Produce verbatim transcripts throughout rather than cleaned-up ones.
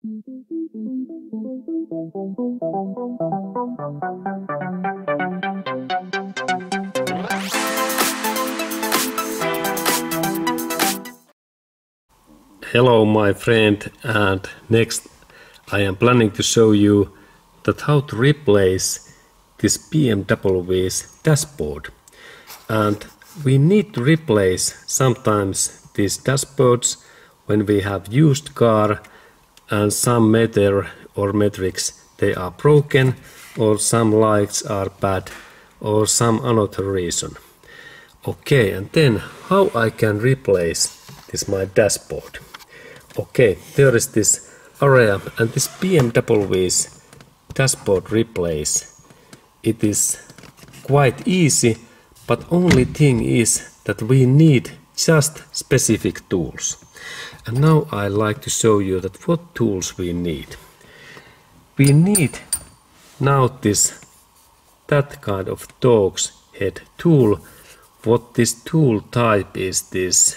Hello my friend, and next I am planning to show you that how to replace this B M W's dashboard. And we need to replace sometimes these dashboards when we have used car and some meter or metrics they are broken, or some lights are bad, or some another reason. Okay, and then how I can replace this my dashboard. Okay, there is this area, and this B M W's dashboard replace. It is quite easy, but only thing is that we need just specific tools. And now I like to show you that what tools we need. We need now this that kind of dog's head tool. What this tool type is this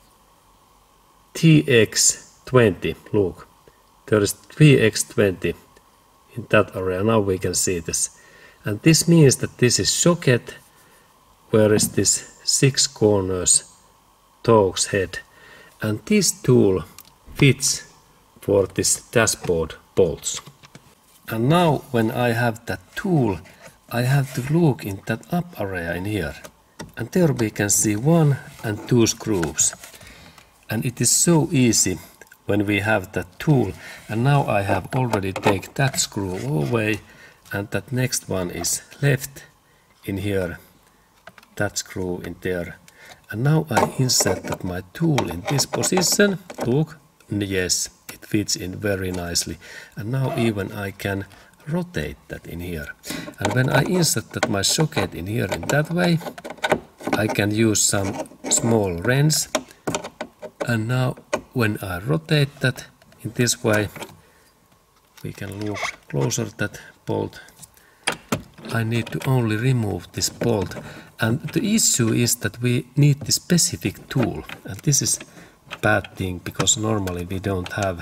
T X twenty. Look, there is T X twenty in that area. Now we can see this, and this means that this is socket, where is this six corners dog's head, and this tool fits for this dashboard bolts. And now when I have that tool, I have to look in that up area in here, and there we can see one and two screws. And it is so easy when we have that tool. And now I have already taken that screw away, and that next one is left in here, that screw in there. And now I insert that my tool in this position. Look, yes, it fits in very nicely. And now even I can rotate that in here. And when I insert that my socket in here in that way, I can use some small wrench. And now when I rotate that in this way, we can look closer at that bolt. I need to only remove this bolt. And the issue is that we need the specific tool. And this is a bad thing, because normally we don't have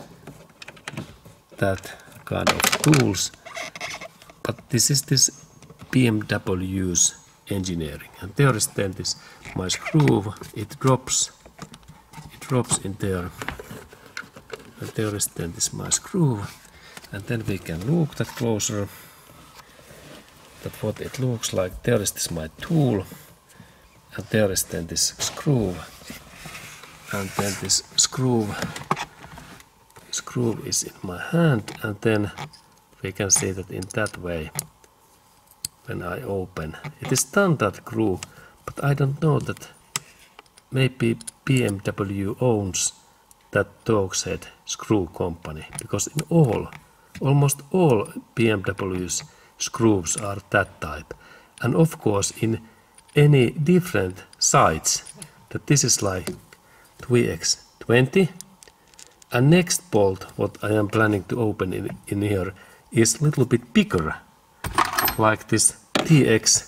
that kind of tools. But this is this B M W's engineering. And there is then this my screw. It drops drops in there, and there is then this my screw, and then we can look that closer, that what it looks like. There is this my tool, and there is then this screw, and then this screw screw is in my hand, and then we can see that in that way when I open. It is standard screw, but I don't know that maybe B M W owns that dog's head screw company, because in all, almost all B M W's screws are that type. And of course in any different size, that this is like T X twenty, and next bolt what I am planning to open in, in here is a little bit bigger, like this T X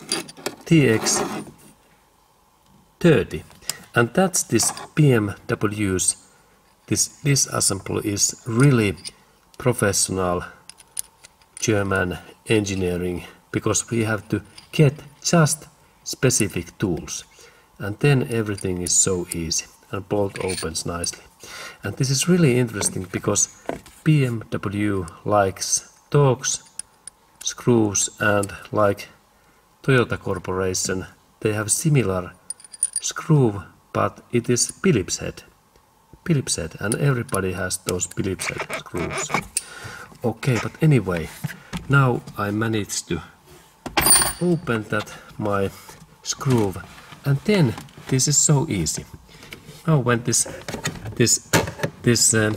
thirty. And that's this B M W's, this disassembly is really professional German engineering, because we have to get just specific tools, and then everything is so easy and bolt opens nicely. And this is really interesting, because B M W likes dogs, screws, and like Toyota Corporation, they have similar screw, but it is Phillips head. Phillips head, and everybody has those Phillips head screws. Okay, but anyway, now I managed to open that my screw, and then this is so easy. Now when this this this um,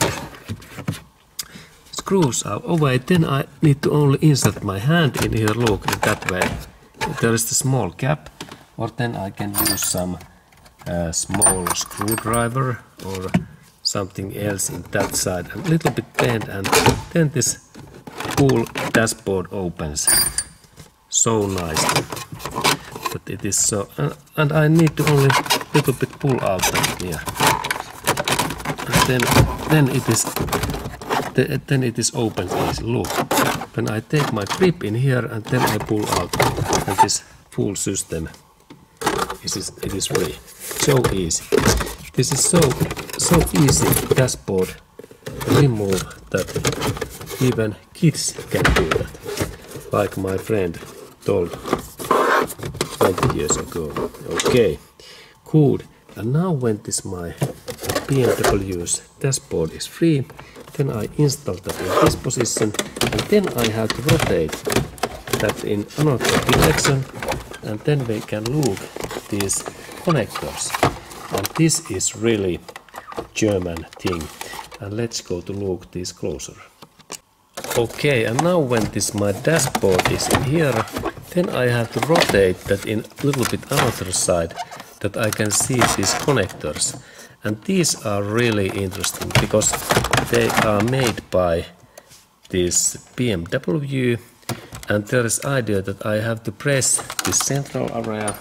screws are away, then I need to only insert my hand in here. Look, in that way. There is the small gap, or then I can use some uh, small screwdriver or something else in that side, and a little bit bend, and then this cool dashboard opens so nicely that it is so, uh, and I need to only little bit pull out that here, and then then it is th then it is open easy. Look, when I take my grip in here and then I pull out, and this full system is it is free. So easy. This is so so easy dashboard remove that even kids can do that, like my friend told twenty years ago. Okay, cool. And now when this my B M W's dashboard is free, then I install that in this position, and then I have to rotate that in another direction, and then we can look these connectors. And this is really German thing. And let's go to look this closer. Okay, and now when this my dashboard is in here, then I have to rotate that in a little bit another side, that I can see these connectors. And these are really interesting because they are made by this B M W, and there is idea that I have to press this central area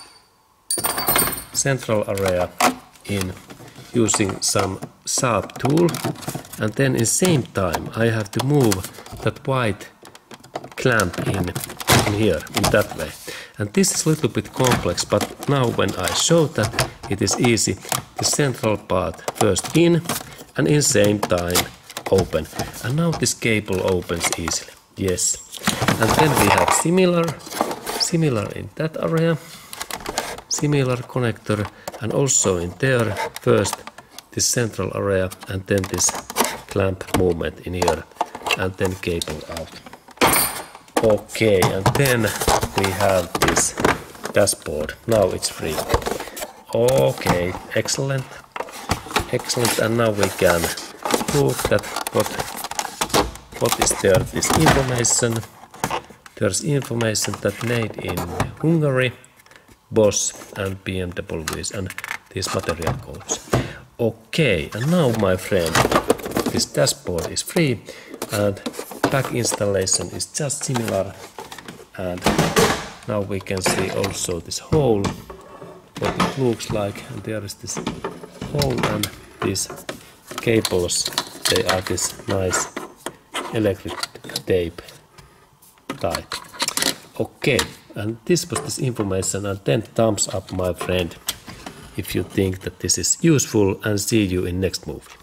central area in using some sharp tool, and then in same time I have to move that white clamp in, in here in that way. And this is a little bit complex, but now when I show that, it is easy. The central part first in, and in same time open. And now this cable opens easily. Yes. And then we have similar, similar in that area, similar connector, and also in there first this central area, and then this clamp movement in here, and then cable out. Okay, and then we have this dashboard. Now it's free. Okay, excellent, excellent. And now we can look at what what is there. This information. There's information that made in Hungary, Bosch and B M Ws, and these material codes. Okay, and now my friend, this dashboard is free, and back installation is just similar. And now we can see also this hole, what it looks like, and there is this hole, and these cables, they are this nice electric tape type. Okay, and this was this information, and then thumbs up my friend if you think that this is useful, and see you in next movie.